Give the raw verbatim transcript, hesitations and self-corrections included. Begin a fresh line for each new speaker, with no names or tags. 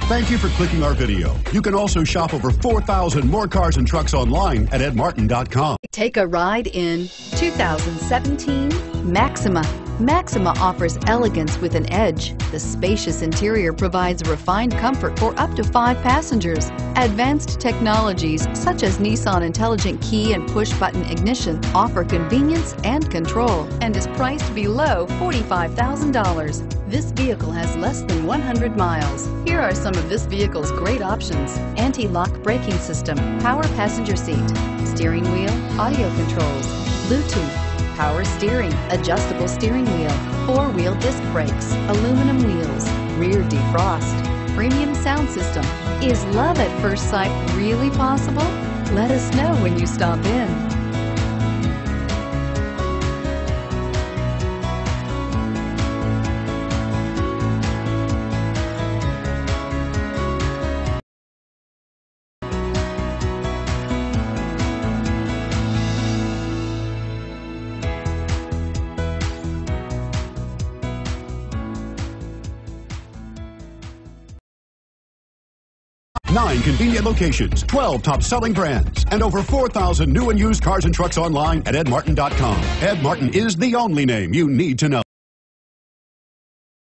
Thank you for clicking our video. You can also shop over four thousand more cars and trucks online at ed martin dot com.
Take a ride in two thousand seventeen Maxima. Maxima offers elegance with an edge. The spacious interior provides refined comfort for up to five passengers. Advanced technologies such as Nissan Intelligent Key and push-button ignition offer convenience and control and is priced below forty-five thousand dollars. This vehicle has less than one hundred miles. Here are some of this vehicle's great options: anti-lock braking system, power passenger seat, steering wheel audio controls, Bluetooth, power steering, adjustable steering wheel, four-wheel disc brakes, aluminum wheels, rear defrost, premium sound system. Is love at first sight really possible? Let us know when you stop in.
Nine convenient locations, twelve top-selling brands, and over four thousand new and used cars and trucks online at ed martin dot com. Ed Martin is the only name you need to know.